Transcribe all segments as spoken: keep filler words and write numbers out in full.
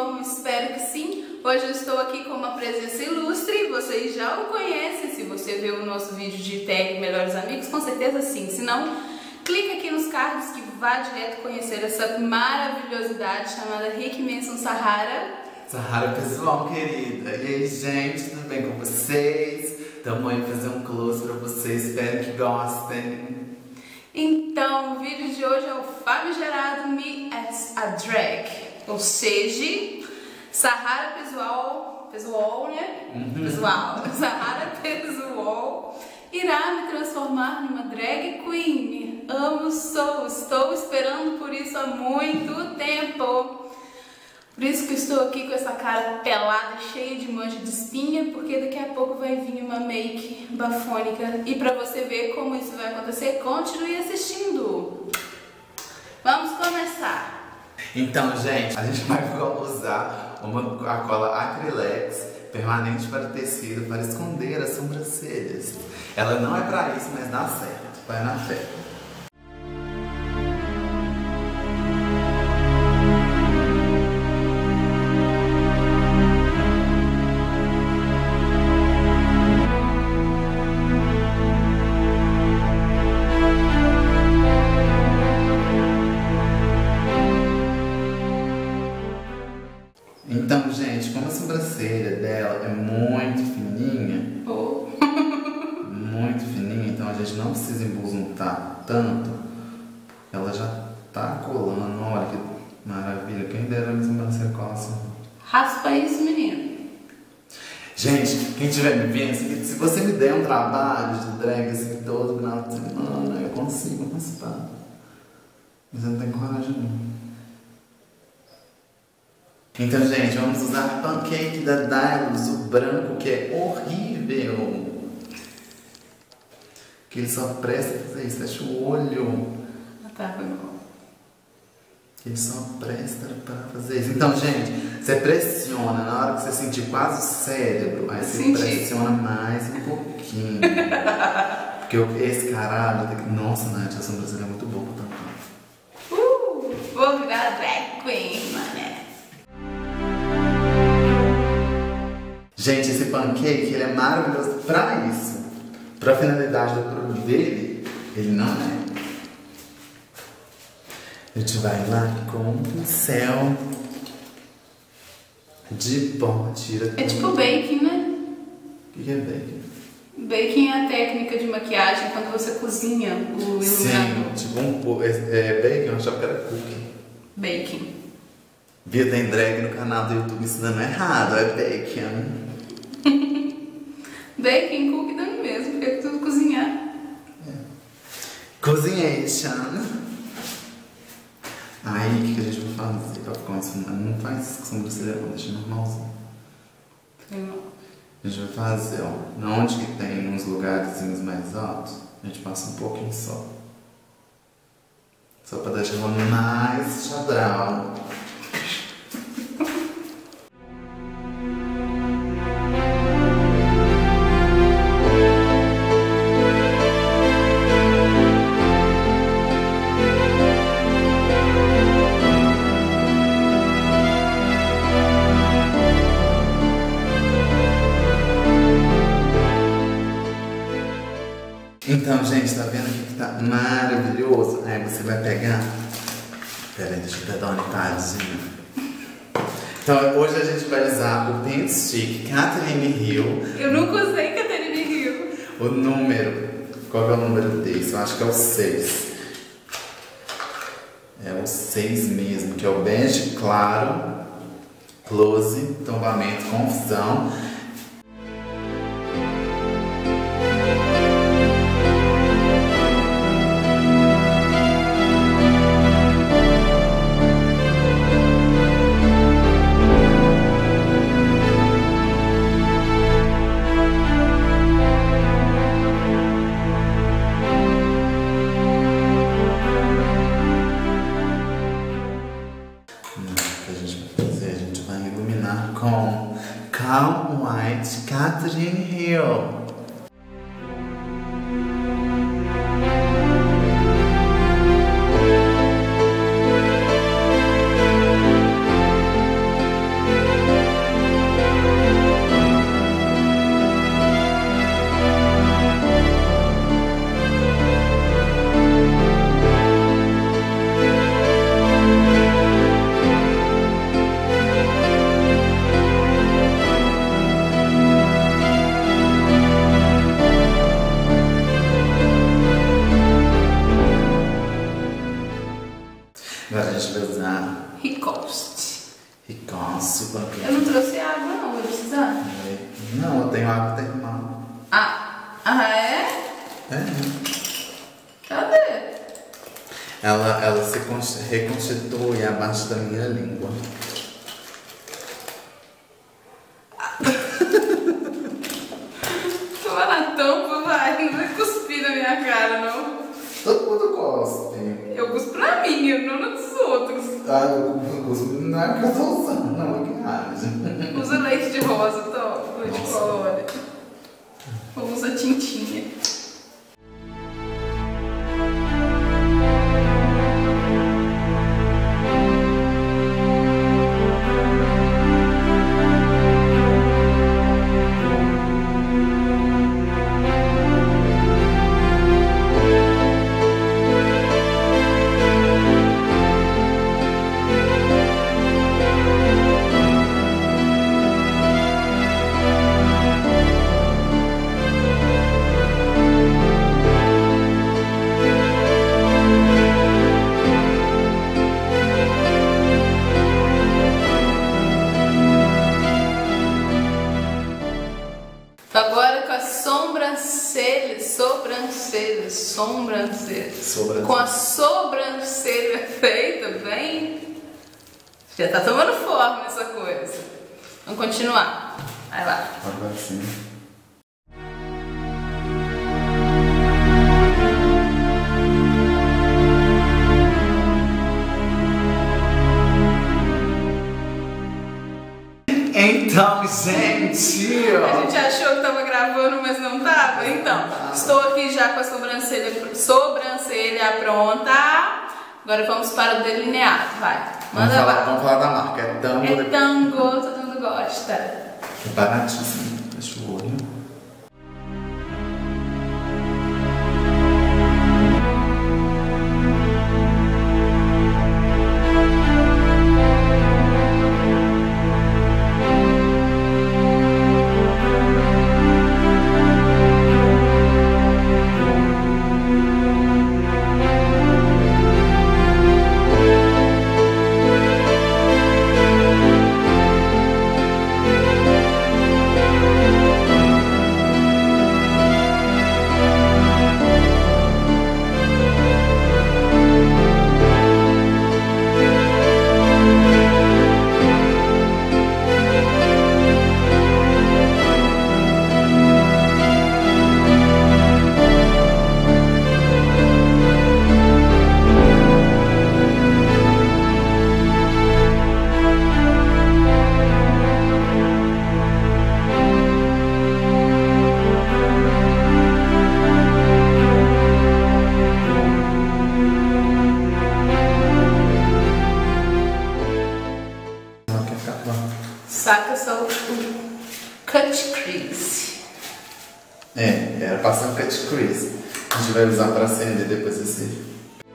vamos, espero que sim. Hoje eu estou aqui com uma presença ilustre, vocês já o conhecem, se você viu o nosso vídeo de tag Melhores Amigos, com certeza sim, se não, clica aqui nos cards que vá direto conhecer essa maravilhosidade chamada Rick Manson Sahara. Sahara pessoal querida, e aí gente, tudo bem com vocês? Tamo aí fazer um close pra vocês, espero que gostem. Então, o vídeo de hoje é o famigerado Me as a Drag, ou seja, Sahara Pessoal, pessoal, né? Uhum. Pessoal, Sahara Pessoal irá me transformar numa drag queen. Amo, sou, estou esperando por isso há muito tempo. Por isso que estou aqui com essa cara pelada, cheia de mancha de espinha, porque daqui a pouco vai vir uma make bafônica. E pra você ver como isso vai acontecer, continue assistindo. Vamos começar. Então, gente, a gente vai usar uma, a cola Acrylex permanente para tecido para esconder as sobrancelhas. Ela não é pra isso, mas dá certo. Vai na fé. Então, gente, como a sobrancelha dela é muito fininha, oh. muito fininha, então a gente não precisa embuntar tanto, ela já tá colando. Olha que maravilha, quem dera a minha sobrancelha cola assim. Raspa isso, menino. Gente, quem estiver me vendo, se você me der um trabalho de drag assim todo final de semana, eu consigo raspar. Mas eu não tenho coragem não. Então, gente, vamos usar pancake da Dylos, o branco, que é horrível. Que ele só presta pra fazer isso, fecha o olho. Ah, tá, foi bom. Ele só presta pra fazer isso. Então, gente, você pressiona, na hora que você sentir quase o cérebro, aí você Senti. pressiona mais um pouquinho. Porque eu, esse caralho, tem que... Nossa, Nath, a sobrancelha é muito boa também. Uh, vou virar drag queen, mané. Gente, esse pancake, ele é maravilhoso pra isso. Pra finalidade do produto dele, ele não é. A gente vai lá com um pincel de pó, tira tudo. É tipo baking, né? O que, que é baking? Baking é a técnica de maquiagem quando você cozinha o iluminador. Sim, tipo um... É, é baking, eu achava que era cookie. Baking. Bia tem drag no canal do YouTube ensinando errado, é bacon. Baking, cookie dando mesmo, porque é tudo cozinhar. É. Cozinhation. Aí, o que, que a gente vai fazer pra ficar mais fumado? Não faz isso com sobrancelha não, deixa normalzinho. Não. A gente vai fazer, ó, onde que tem uns lugarzinhos mais altos, a gente passa um pouquinho só. Só pra deixar ela mais xadral. Então, gente, tá vendo aqui que tá maravilhoso? Aí você vai pegar... Pera aí, deixa eu dar uma limpadinha. Então, hoje a gente vai usar o Paint Stick Catherine Hill. Eu nunca usei Catherine Hill. O número... Qual é o número desse? Eu acho que é o seis. É o seis mesmo, que é o bege claro, close, tombamento, confusão. Com Calm White Catherine Hill. banquinhos. Eu não trouxe água não, vou precisar. Não, eu tenho água termal. Ah, ah é? É. Cadê? Ela, ela se reconstitui abaixo da minha língua. Toma na tampa, vai. Não vai cuspir na minha cara, não. Todo mundo gosta. Eu cuspo na minha, não nos outros. Ah, eu cuspo na que eu tô usando, na maquiagem. Usa leite de rosa, tô. Leite de colônia. Ou usa tintinha. Agora com as sobrancelhas, sobrancelhas, sobrancelhas. Sobrancelha. Com a sobrancelha feita, bem. Já tá tomando forma essa coisa. Vamos continuar. Vai lá. Agora sim. Então, gente, A gente achou que tava gravando, mas não tava. Então, estou aqui já com a sobrancelha, sobrancelha pronta. Agora vamos para o delineado. Vai, vamos manda falar, lá. vamos falar da marca. É Tango. É Tango, todo mundo gosta. É baratíssimo. Fecha o olho. Saca só o cut crease. É, era passar um cut crease. A gente vai usar para acender depois esse.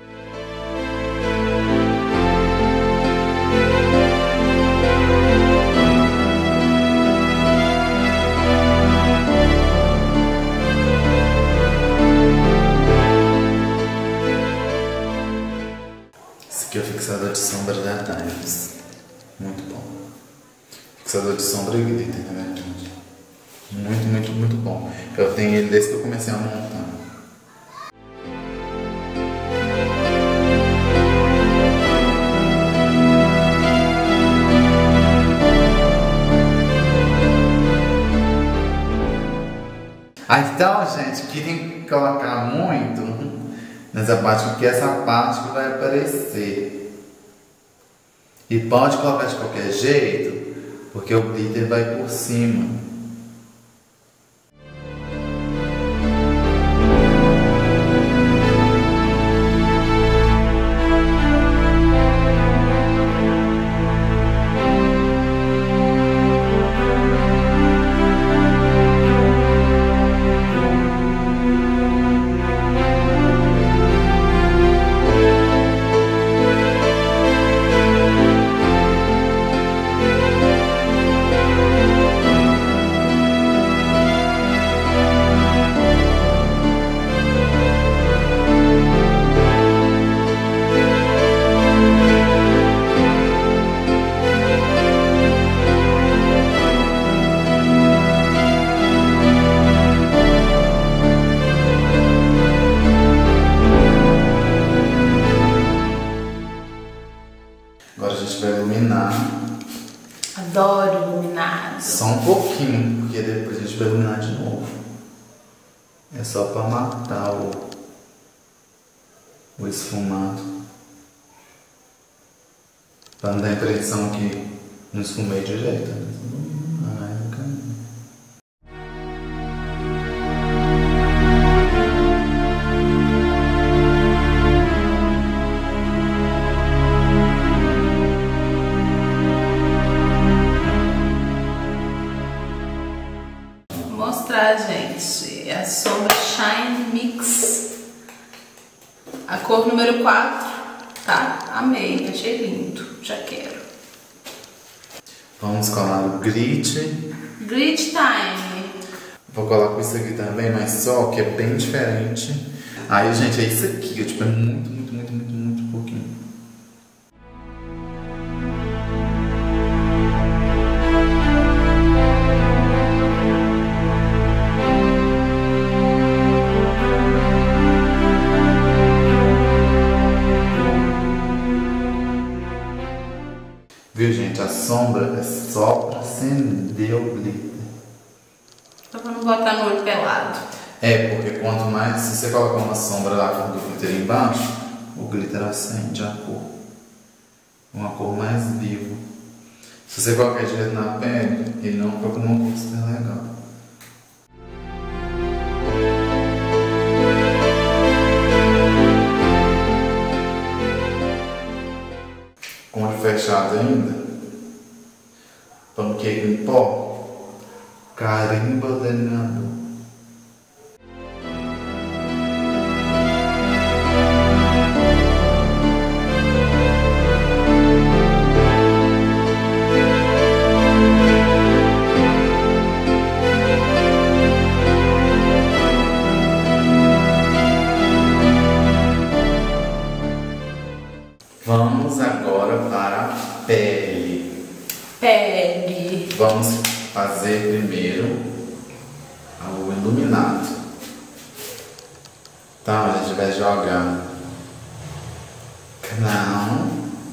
Esse aqui é o fixador de sombra da Times. Muito bom. Fixador de sombra e glitter, na verdade. Muito, muito, muito bom. Eu tenho ele desde que eu comecei a montar. Ah, então, gente, queria colocar muito nessa parte, porque essa parte que vai aparecer. E pode colocar de qualquer jeito, porque o glitter vai por cima. Adoro iluminado. Só um pouquinho, porque depois a gente vai iluminar de novo. É só pra matar o, o esfumado. Pra não dar a impressão que não esfumei direito. Ai, nunca. Vou mostrar, gente, a sombra Shine Mix. A cor número quatro, tá? Amei, achei lindo, já quero. Vamos colar o grit. Grit Time. Vou colar com isso aqui também, mas só que é bem diferente. Aí, gente, é isso aqui, tipo, é muito, muito, muito, muito, muito pouquinho. Viu, gente? A sombra é só pra acender o glitter. Só pra não botar no olho pelado. É, porque quanto mais, se você colocar uma sombra lá do glitter embaixo, o glitter acende a cor. Uma cor mais viva. Se você colocar direto na pele, ele não fica com uma cor super legal. Com o olho fechado ainda, pancake em pó, carimba delineador. Vamos agora para a pele. Pele. Vamos fazer primeiro o iluminado. Então a gente vai jogar Crown.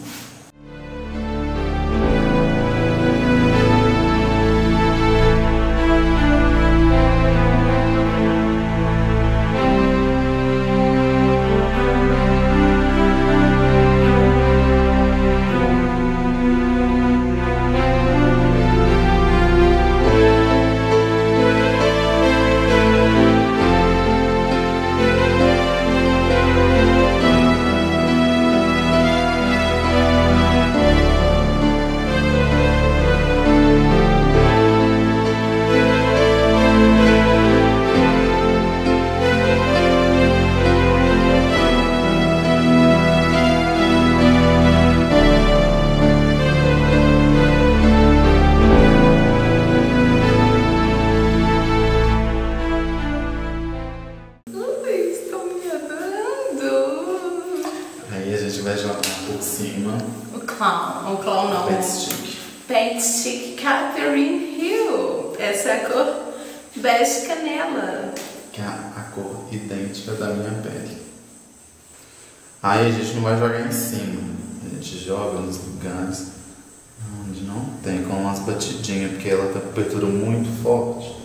Vai jogar por cima o clown, o clown não, Paint Stick. Paint Stick Catherine Hill. Essa é a cor bege canela, que é a, a cor idêntica da minha pele. Aí a gente não vai jogar em cima, a gente joga nos lugares onde não tem, com umas batidinhas, porque ela tá com cobertura muito forte.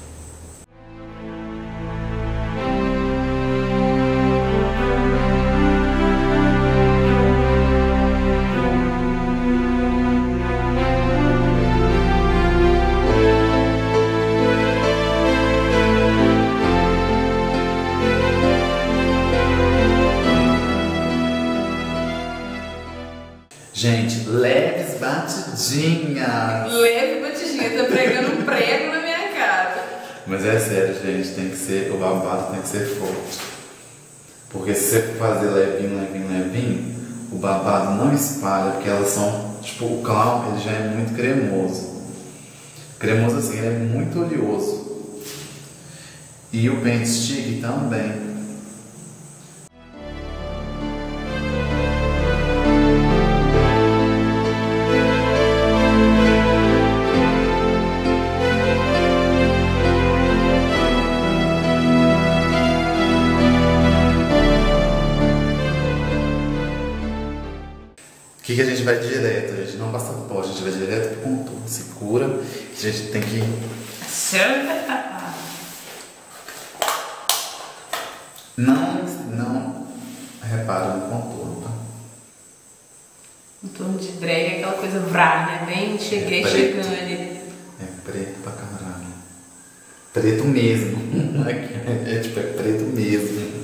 Gente, leves batidinhas. Leve batidinha, tá pregando um prego na minha cara. Mas é sério, gente, tem que ser, o babado tem que ser forte. Porque se você fazer levinho, levinho, levinho, o babado não espalha, porque elas são, tipo, o clown, ele já é muito cremoso. Cremoso assim, ele é muito oleoso. E o paint stick também. que, que a gente vai direto? A gente não passa pó, a gente vai direto pro contorno. Segura, que a gente tem que... Não, não repara no contorno, tá? Contorno de drag é aquela coisa vrá, né? Bem, cheguei é chegando ali. É preto pra caralho. Preto mesmo. É, é tipo, é preto mesmo.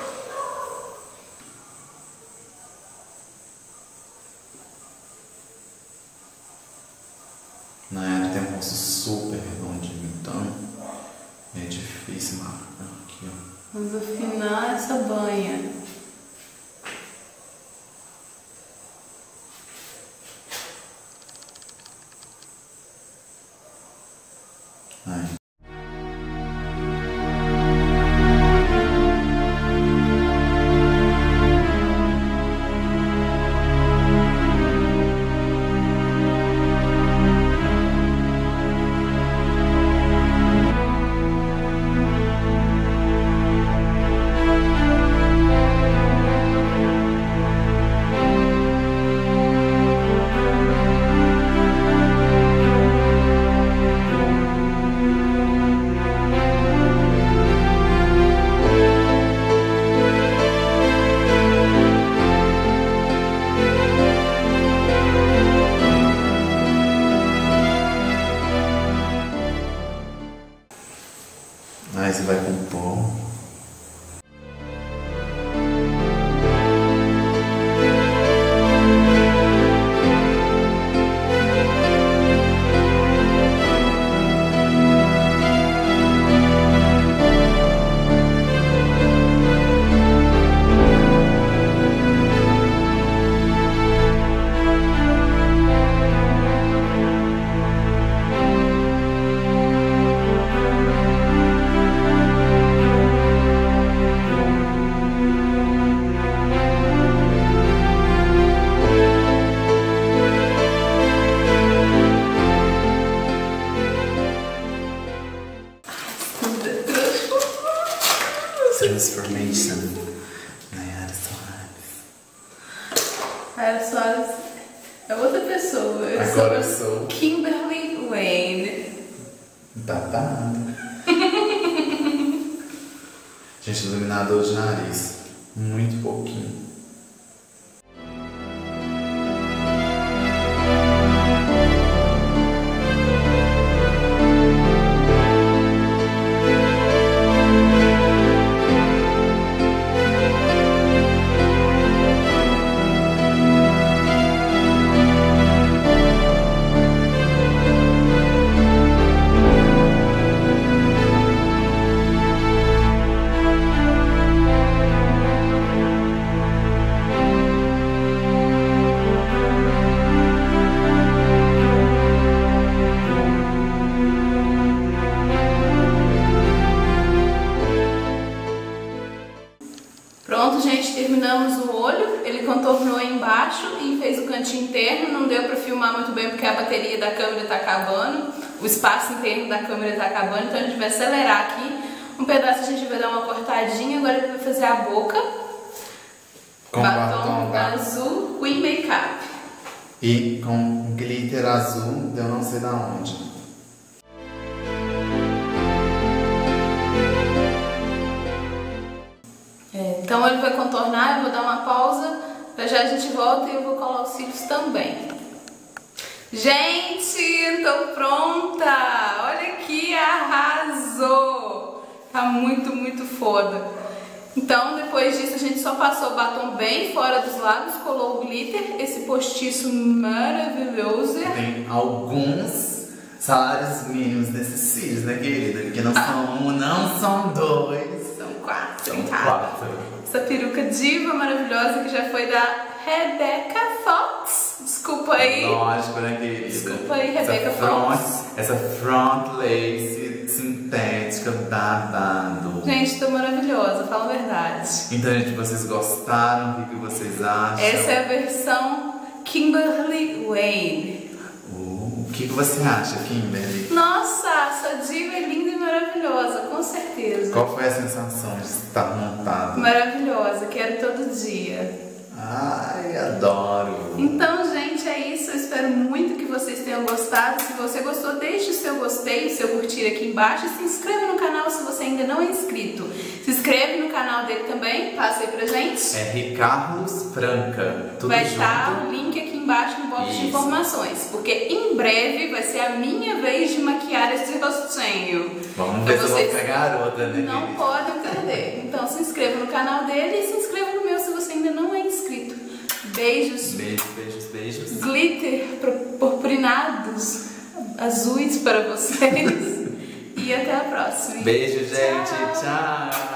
Nayara tem um rosto super redondinho, então é difícil marcar aqui, ó. Vamos afinar essa banha. Ai. Aí você vai com pó. Transformation. Nayara Soares. Nayara Soares é outra pessoa. Eu Agora eu sou sou Kimberly Wayne. babado. Gente, iluminador de nariz. Muito pouquinho. Pronto, gente, terminamos o olho. Ele contornou embaixo e fez o cantinho interno. Não deu pra filmar muito bem porque a bateria da câmera tá acabando. O espaço interno da câmera tá acabando, então a gente vai acelerar aqui. Um pedaço a gente vai dar uma cortadinha. Agora ele vai fazer a boca. Com batom, batom tá? azul, Queen Makeup. E com glitter azul, eu não sei da onde. Então ele vai contornar, eu vou dar uma pausa, já já a gente volta e eu vou colar os cílios também. Gente, tô pronta! Olha aqui, arrasou! Tá muito, muito foda. Então depois disso a gente só passou o batom bem fora dos lábios, colou o glitter, esse postiço maravilhoso. Tem alguns salários mínimos nesses cílios, né, querida? Porque não são um, não são dois. São quatro. São quatro. Essa peruca diva maravilhosa que já foi da Rebecca Fox. Desculpa aí. Lógico, né, querida? Desculpa aí, Rebecca essa front, Fox. Essa front lace sintética babado. Gente, tô maravilhosa, fala a verdade. Então, gente, vocês gostaram? O que, que vocês acham? Essa é a versão Kimberly Wayne. Uh, o que, que você acha, Kimberly? Nossa, essa diva é linda e maravilhosa, com certeza. Qual foi a sensação de estar montada? Maravilhosa, quero todo dia. Ai, adoro. Então, Eu espero muito que vocês tenham gostado. Se você gostou, deixe o seu gostei, o seu curtir aqui embaixo. E se inscreva no canal se você ainda não é inscrito. Se inscreve no canal dele também. Passa aí pra gente. É Ricardos Franca. Tudo vai junto. estar o link aqui embaixo no box de informações. Porque em breve vai ser a minha vez de maquiar esse rostinho. Vamos ver então, se eu vou pegar a garota, né? Não podem perder. Então se inscreva no canal dele e se inscreva no meu se você ainda não é inscrito. Beijos. Beijos, beijos, beijos. Glitter purpurinados azuis para vocês. E até a próxima. Beijo, gente. Tchau. Tchau.